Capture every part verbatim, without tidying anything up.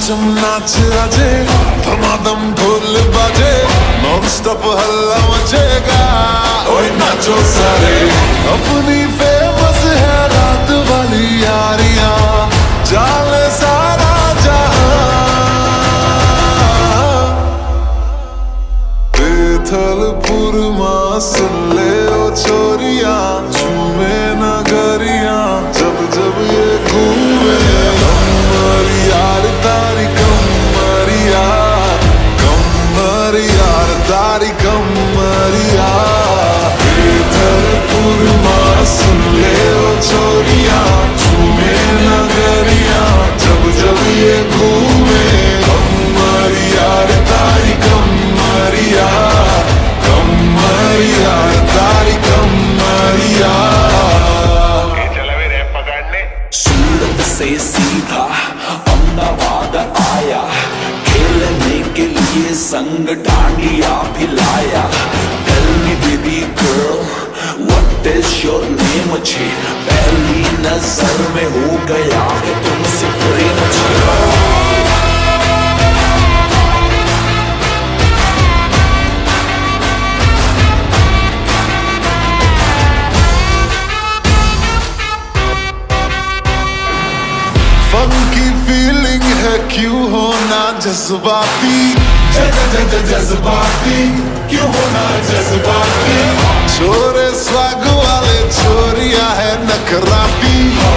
चम नाच आजे, धमाधम ढोल बाजे, नॉन स्टॉप हल्ला मचेगा। ओए नाचो सारे, अपनी फेमस है रात वाली यारियां, जाले सारा जहां। बेथलपुर मां सुन ले ओ छोरियां, झूमे नगरियां जब जब ये घूमे। यार तारी कमरिया, कमरिया तारी कमरिया। बेथलपुर मां सुन ले ओ छोरियां, झूमे नगरिया जब जब ये घूमे। कमरिया तारी कमरिया, कमरिया तारी कमरिया। सूरत से सीधा अहमदाबाद आया, खेलने के लिए संग dandiya भिलाया। Tell me baby girl, what is your name? मुझे पहली नजर में हो गया कि तुमसे प्रेम छा। फंकी फीलिंग है क्यों होना जज्बाती, जज्बाती क्यों होना जज्बाती। छोरे स्वाग वाले छोरिया है नखराती,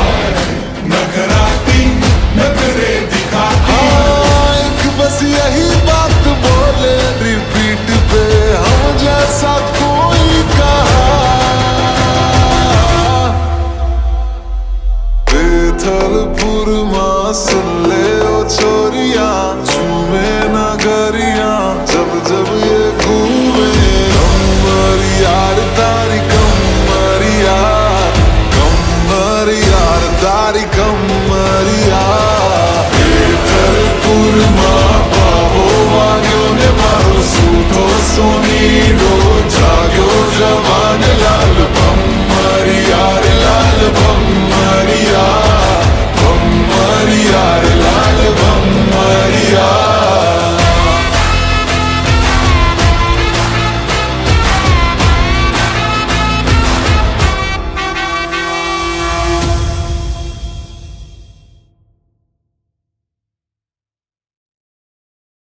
नखराती नखरे दिखाती। हाँ, एक बस यही बात बोले रिपीट पे, हम जैसा कोई कहा। बेथलपुर मां सुन ले ओ छोरियां, झूमे नगरियां जब जब ये घूमे। कमरिया तारी कमरिया, कमरिया तारी